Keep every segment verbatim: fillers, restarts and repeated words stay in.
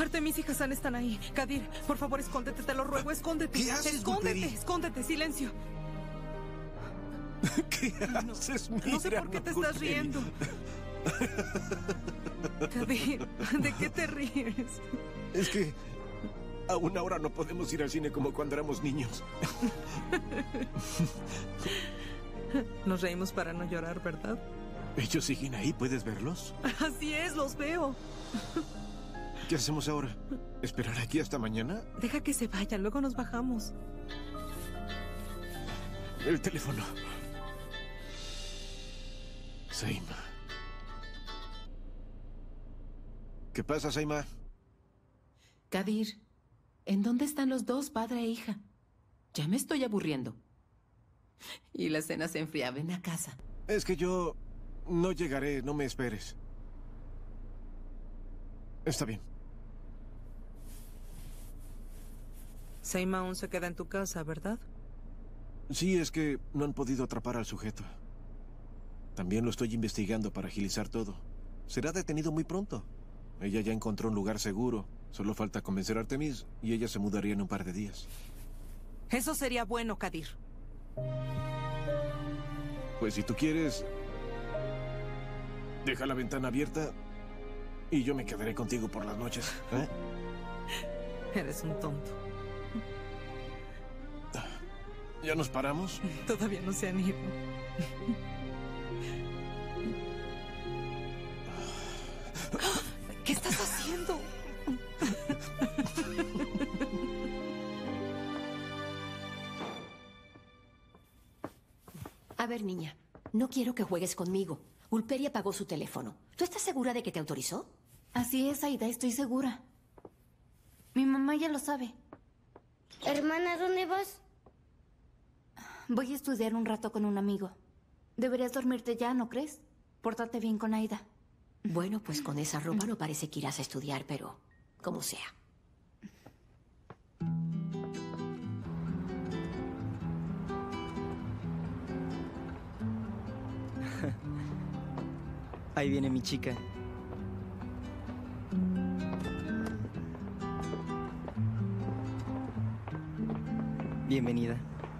Artemis y Hassan están ahí. Kadir, por favor, escóndete, te lo ruego, escóndete. ¿Qué haces, Escóndete, Gulperi? escóndete, silencio. ¿Qué haces? No, no sé por qué te estás Gulperi. riendo. Kadir, ¿de qué te ríes? Es que aún ahora no podemos ir al cine como cuando éramos niños. Nos reímos para no llorar, ¿verdad? Ellos siguen ahí, ¿puedes verlos? Así es, los veo. ¿Qué hacemos ahora? ¿Esperar aquí hasta mañana? Deja que se vaya, luego nos bajamos. El teléfono. Saima. ¿Qué pasa, Saima? Kadir, ¿en dónde están los dos, padre e hija? Ya me estoy aburriendo. Y la cena se enfría, ven a casa. Es que yo no llegaré, no me esperes. Está bien. Saima aún se queda en tu casa, ¿verdad? Sí, es que no han podido atrapar al sujeto. También lo estoy investigando para agilizar todo. Será detenido muy pronto. Ella ya encontró un lugar seguro. Solo falta convencer a Artemis y ella se mudaría en un par de días. Eso sería bueno, Kadir. Pues si tú quieres, deja la ventana abierta y yo me quedaré contigo por las noches. ¿Eh? Eres un tonto. ¿Ya nos paramos? Todavía no se han ido. ¿Qué estás haciendo? A ver, niña, no quiero que juegues conmigo. Gulperi apagó su teléfono. ¿Tú estás segura de que te autorizó? Así es, Aida, estoy segura. Mi mamá ya lo sabe. Hermana, ¿dónde vas? Voy a estudiar un rato con un amigo. Deberías dormirte ya, ¿no crees? Pórtate bien con Aida. Bueno, pues con esa ropa no parece que irás a estudiar, pero como sea. Ahí viene mi chica. Bienvenida.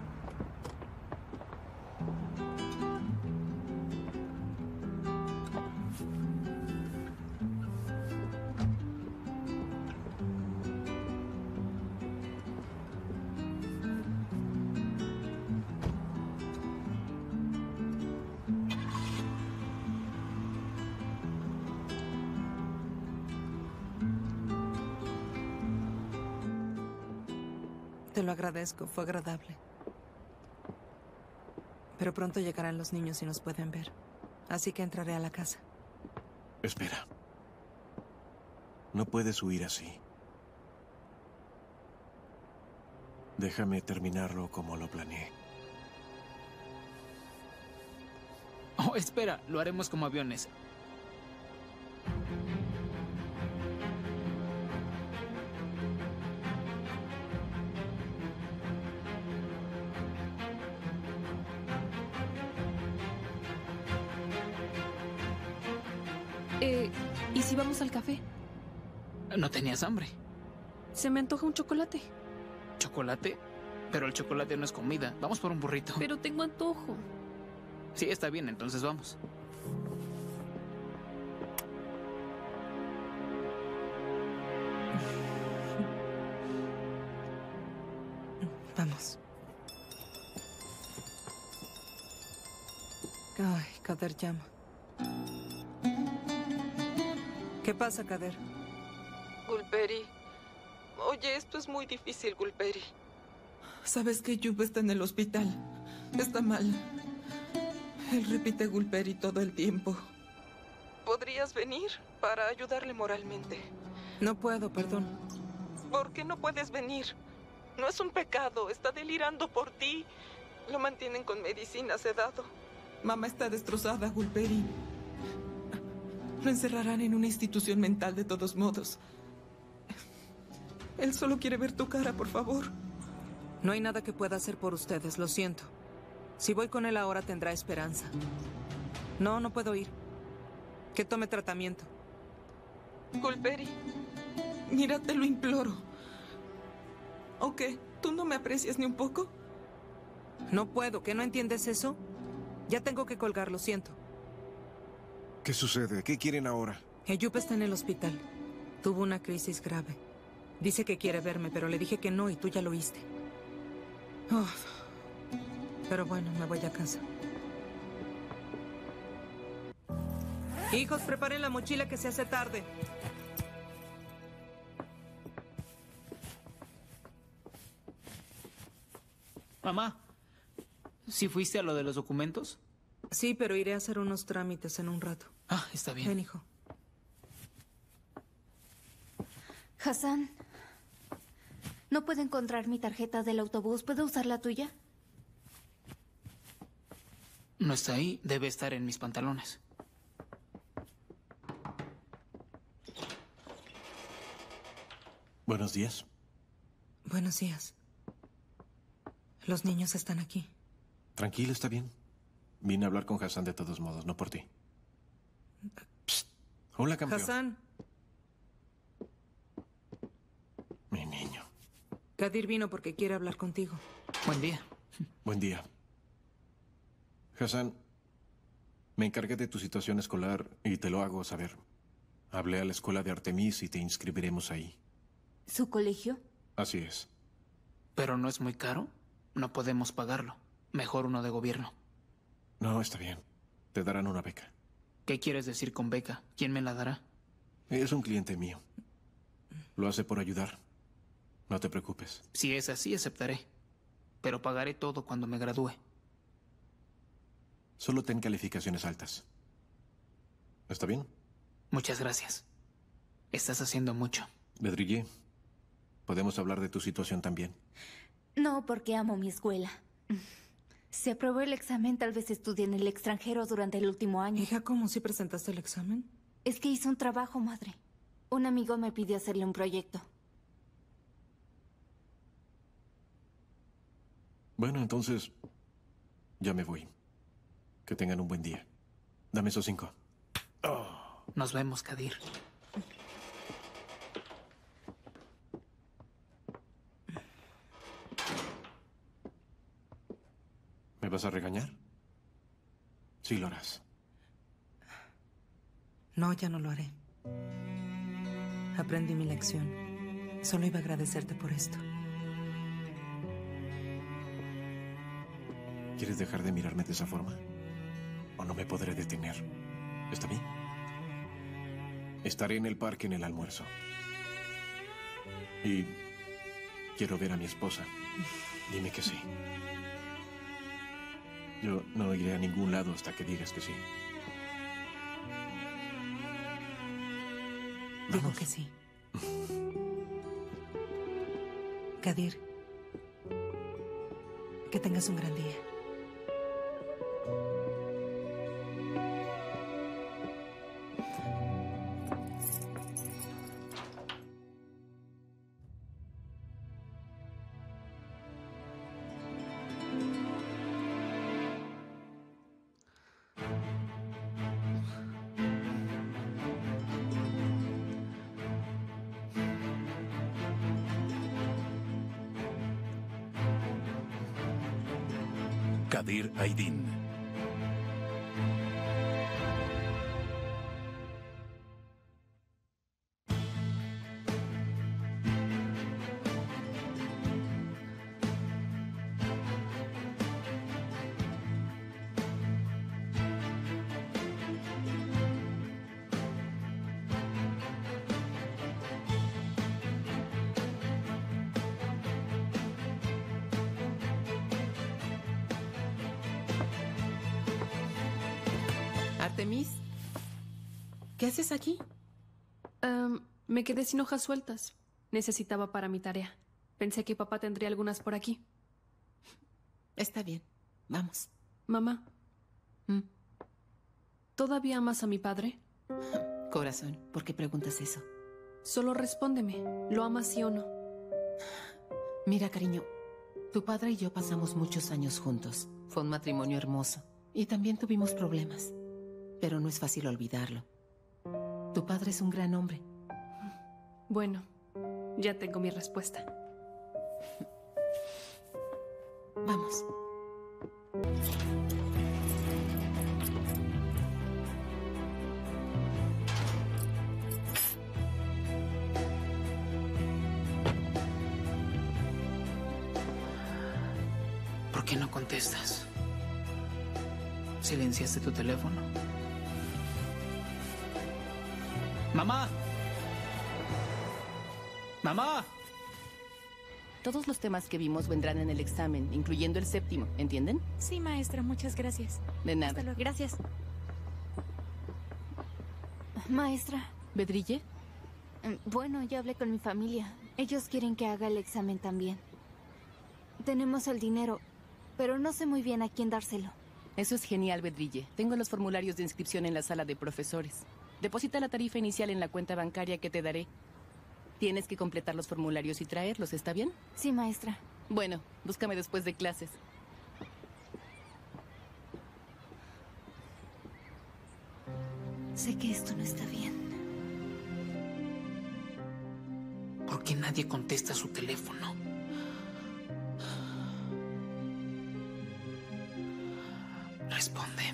Te lo agradezco, fue agradable. Pero pronto llegarán los niños y nos pueden ver. Así que entraré a la casa. Espera. No puedes huir así. Déjame terminarlo como lo planeé. Oh, espera, lo haremos como aviones. Eh, ¿y si vamos al café? ¿No tenías hambre? Se me antoja un chocolate. ¿Chocolate? Pero el chocolate no es comida. Vamos por un burrito. Pero tengo antojo. Sí, está bien, entonces vamos. Vamos. Ay, Kader llama. ¿Qué pasa, Kader? Gulperi. Oye, esto es muy difícil, Gulperi. Sabes que Yub está en el hospital. Está mal. Él repite Gulperi todo el tiempo. ¿Podrías venir para ayudarle moralmente? No puedo, perdón. ¿Por qué no puedes venir? No es un pecado, está delirando por ti. Lo mantienen con medicina sedado. Mamá está destrozada, Gulperi. Lo encerrarán en una institución mental de todos modos. Él solo quiere ver tu cara, por favor. No hay nada que pueda hacer por ustedes, lo siento. Si voy con él ahora tendrá esperanza. No, no puedo ir. Que tome tratamiento. Gulperi, Mira, te lo imploro. ¿O qué? ¿Tú no me aprecias ni un poco? No puedo, ¿que no entiendes eso? Ya tengo que colgar, lo siento. ¿Qué sucede? ¿Qué quieren ahora? Eyup está en el hospital. Tuvo una crisis grave. Dice que quiere verme, pero le dije que no y tú ya lo oíste. Oh. Pero bueno, me voy a casa. Hijos, preparen la mochila que se hace tarde. Mamá, ¿sí fuiste a lo de los documentos? Sí, pero iré a hacer unos trámites en un rato. Ah, está bien. Ven, hijo. Hassan, no puedo encontrar mi tarjeta del autobús. ¿Puedo usar la tuya? No está ahí. Debe estar en mis pantalones. Buenos días. Buenos días. Los niños están aquí. Tranquilo, está bien. Vine a hablar con Hassan de todos modos, no por ti. Psst. Hola, campeón. Hassan. Mi niño. Kadir vino porque quiere hablar contigo. Buen día. Buen día. Hassan, me encargué de tu situación escolar y te lo hago saber. Hablé a la escuela de Artemis y te inscribiremos ahí. ¿Su colegio? Así es. ¿Pero no es muy caro? No podemos pagarlo. Mejor uno de gobierno. No, está bien. Te darán una beca. ¿Qué quieres decir con beca? ¿Quién me la dará? Es un cliente mío. Lo hace por ayudar. No te preocupes. Si es así, aceptaré. Pero pagaré todo cuando me gradúe. Solo ten calificaciones altas. ¿Está bien? Muchas gracias. Estás haciendo mucho. Bedrille, ¿podemos hablar de tu situación también? No, porque amo mi escuela. Si aprobó el examen, tal vez estudie en el extranjero durante el último año. Hija, ¿cómo? ¿Sí presentaste el examen? Es que hice un trabajo, madre. Un amigo me pidió hacerle un proyecto. Bueno, entonces ya me voy. Que tengan un buen día. Dame esos cinco. Oh. Nos vemos, Kadir. ¿Me vas a regañar? Sí, lo harás. No, ya no lo haré. Aprendí mi lección. Solo iba a agradecerte por esto. ¿Quieres dejar de mirarme de esa forma? ¿O no me podré detener? ¿Está bien? Estaré en el parque en el almuerzo. Y quiero ver a mi esposa. Dime que sí. Yo no iré a ningún lado hasta que digas que sí. Digo que sí. Kadir, que tengas un gran día. Kadir Aydin. Artemis, ¿qué haces aquí? Um, me quedé sin hojas sueltas. Necesitaba para mi tarea. Pensé que papá tendría algunas por aquí. Está bien, vamos. Mamá, ¿Mm? ¿todavía amas a mi padre? Corazón, ¿por qué preguntas eso? Solo respóndeme. ¿Lo amas sí o no? Mira, cariño, tu padre y yo pasamos muchos años juntos. Fue un matrimonio hermoso. Y también tuvimos problemas. Pero no es fácil olvidarlo. Tu padre es un gran hombre. Bueno, Ya tengo mi respuesta. Vamos. ¿Por qué no contestas? ¿Silenciaste tu teléfono? ¡Mamá! ¡Mamá! Todos los temas que vimos vendrán en el examen, incluyendo el séptimo, ¿entienden? Sí, maestra, muchas gracias. De nada. Hasta luego. Gracias. Maestra. ¿Bedrille? Bueno, ya hablé con mi familia. Ellos quieren que haga el examen también. Tenemos el dinero, pero no sé muy bien a quién dárselo. Eso es genial, Bedrille. Tengo los formularios de inscripción en la sala de profesores. Deposita la tarifa inicial en la cuenta bancaria que te daré. Tienes que completar los formularios y traerlos, ¿está bien? Sí, maestra. Bueno, búscame después de clases. Sé que esto no está bien. ¿Por qué nadie contesta su teléfono? Responde.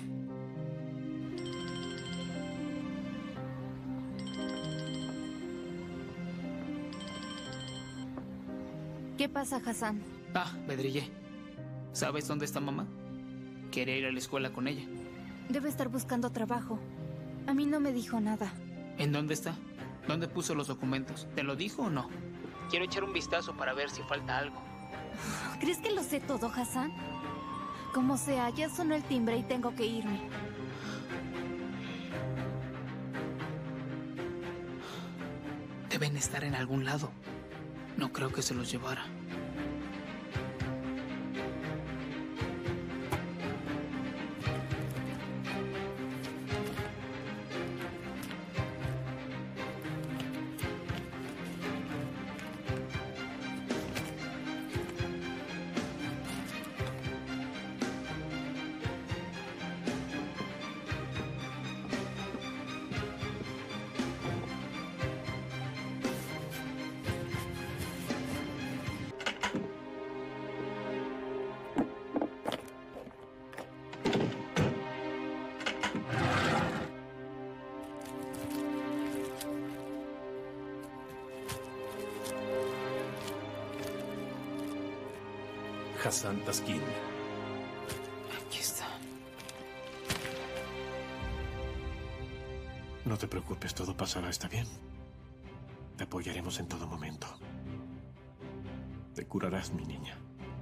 ¿Qué pasa, Hassan? Ah, Bedrille. ¿Sabes dónde está mamá? Quería ir a la escuela con ella. Debe estar buscando trabajo. A mí no me dijo nada. ¿En dónde está? ¿Dónde puso los documentos? ¿Te lo dijo o no? Quiero echar un vistazo para ver si falta algo. ¿Crees que lo sé todo, Hassan? Como sea, ya sonó el timbre y tengo que irme. Deben estar en algún lado. No creo que se los llevara. Hassan Taskin. Aquí está. No te preocupes, todo pasará, ¿está bien? Te apoyaremos en todo momento. Te curarás, mi niña.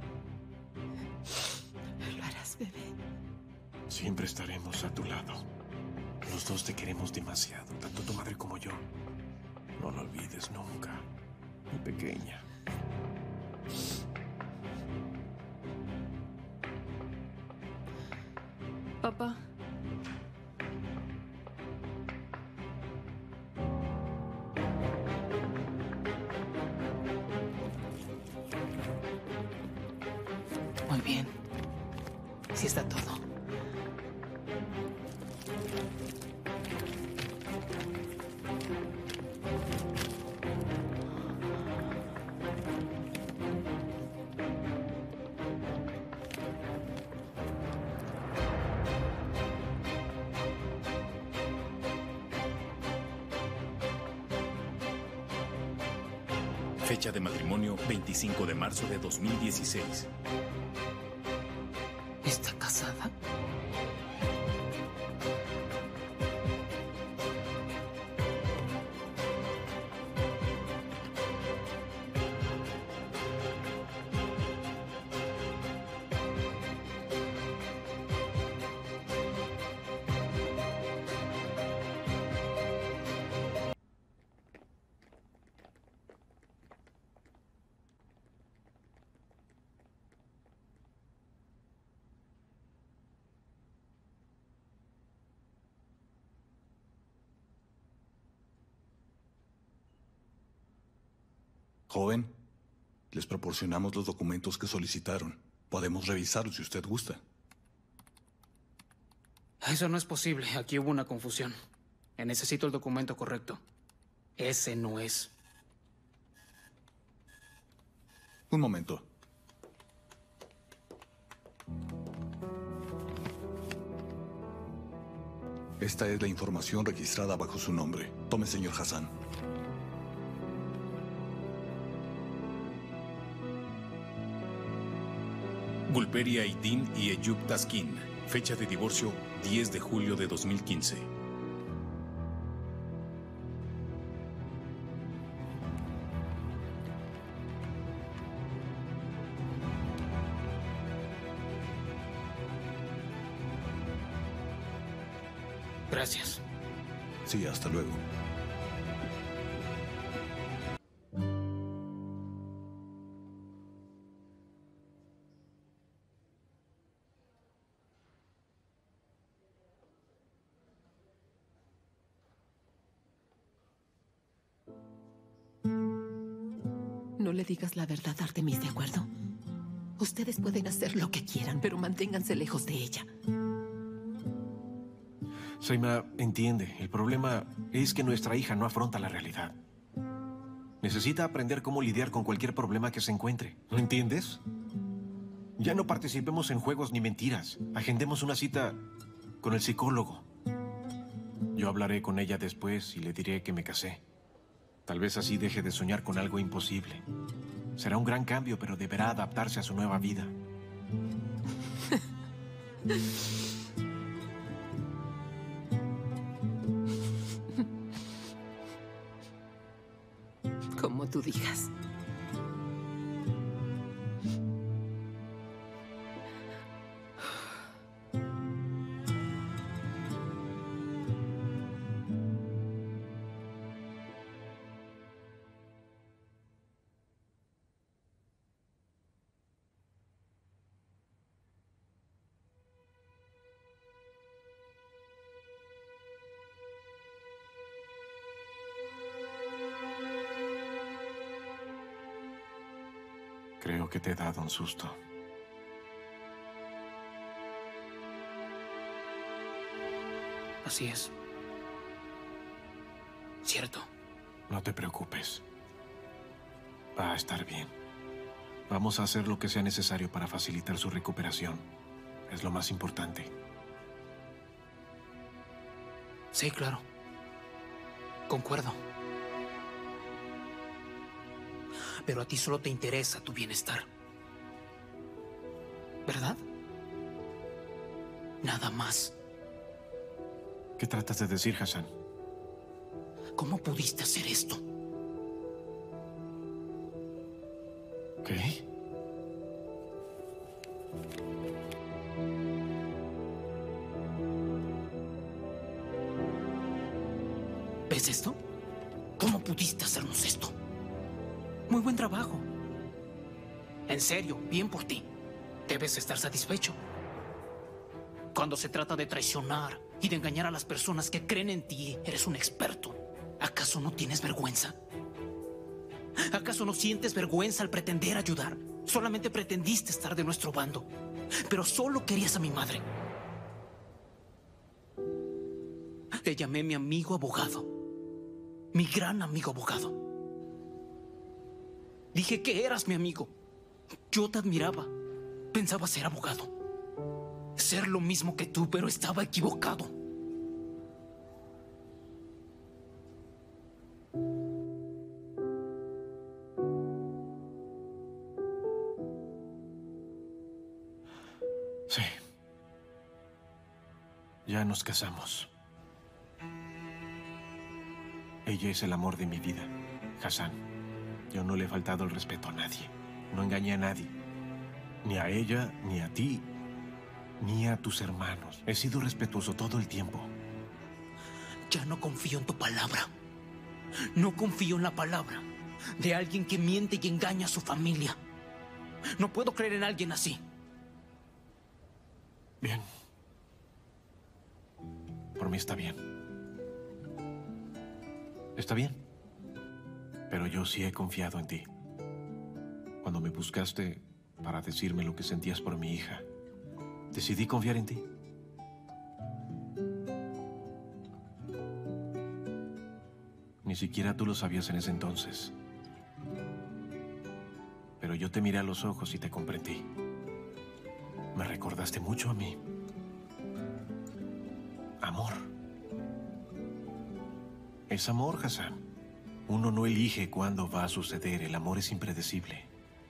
Lo harás, bebé. Siempre estaremos a tu lado. Los dos te queremos demasiado, tanto tu madre como yo. No lo olvides nunca, mi pequeña. Papá. Muy bien. Sí está todo. Fecha de matrimonio veinticinco de marzo de dos mil dieciséis. ¿Está casada? Joven, les proporcionamos los documentos que solicitaron. Podemos revisarlos si usted gusta. Eso no es posible. Aquí hubo una confusión. Necesito el documento correcto. Ese no es. Un momento. Esta es la información registrada bajo su nombre. Tome, señor Hassan. Gulperi Aydin y Eyüp Taskin. Fecha de divorcio diez de julio de dos mil quince. Gracias. Sí, hasta luego. No le digas la verdad, Artemis, ¿de acuerdo? Ustedes pueden hacer lo que quieran, pero manténganse lejos de ella. Seima, entiende. El problema es que nuestra hija no afronta la realidad. Necesita aprender cómo lidiar con cualquier problema que se encuentre. ¿No entiendes? Ya no participemos en juegos ni mentiras. Agendemos una cita con el psicólogo. Yo hablaré con ella después y le diré que me casé. Tal vez así deje de soñar con algo imposible. Será un gran cambio, pero deberá adaptarse a su nueva vida. Como tú digas. Creo que te he dado un susto. Así es. Cierto. No te preocupes. Va a estar bien. Vamos a hacer lo que sea necesario para facilitar su recuperación. Es lo más importante. Sí, claro. Concuerdo. Pero a ti solo te interesa tu bienestar. ¿Verdad? Nada más. ¿Qué tratas de decir, Hassan? ¿Cómo pudiste hacer esto? ¿Qué? ¿Ves esto? ¿Cómo pudiste hacernos esto? Muy buen trabajo. En serio, bien por ti. Debes estar satisfecho. Cuando se trata de traicionar y de engañar a las personas que creen en ti, eres un experto. ¿Acaso no tienes vergüenza? ¿Acaso no sientes vergüenza al pretender ayudar? Solamente pretendiste estar de nuestro bando, pero solo querías a mi madre. Te llamé mi amigo abogado. Mi gran amigo abogado. Dije que eras mi amigo. Yo te admiraba. Pensaba ser abogado. Ser lo mismo que tú, pero estaba equivocado. Sí. Ya nos casamos. Ella es el amor de mi vida, Hassan. Yo no le he faltado el respeto a nadie. No engañé a nadie. Ni a ella, ni a ti, ni a tus hermanos. He sido respetuoso todo el tiempo. Ya no confío en tu palabra. No confío en la palabra de alguien que miente y engaña a su familia. No puedo creer en alguien así. Bien. Por mí está bien. Está bien. Pero yo sí he confiado en ti. Cuando me buscaste para decirme lo que sentías por mi hija, decidí confiar en ti. Ni siquiera tú lo sabías en ese entonces. Pero yo te miré a los ojos y te comprendí. Me recordaste mucho a mí. Amor. Es amor, Hassan. Uno no elige cuándo va a suceder. El amor es impredecible.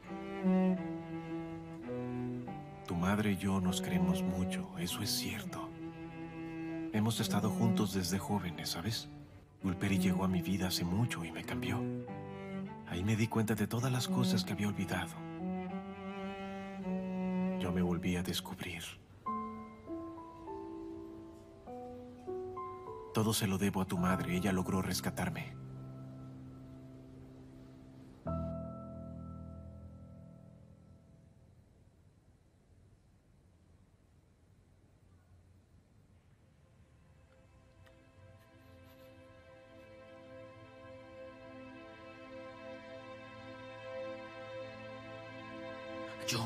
Tu madre y yo nos queremos mucho. Eso es cierto. Hemos estado juntos desde jóvenes, ¿sabes? Gulperi llegó a mi vida hace mucho y me cambió. Ahí me di cuenta de todas las cosas que había olvidado. Yo me volví a descubrir. Todo se lo debo a tu madre. Ella logró rescatarme. Yo,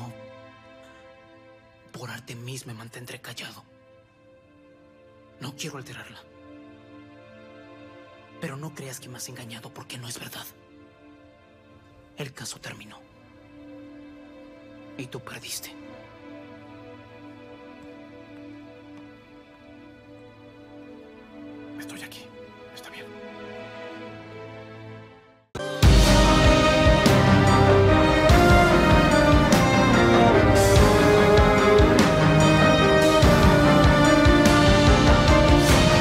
por Artemis, me mantendré callado. No quiero alterarla. Pero no creas que me has engañado porque no es verdad. El caso terminó. Y tú perdiste.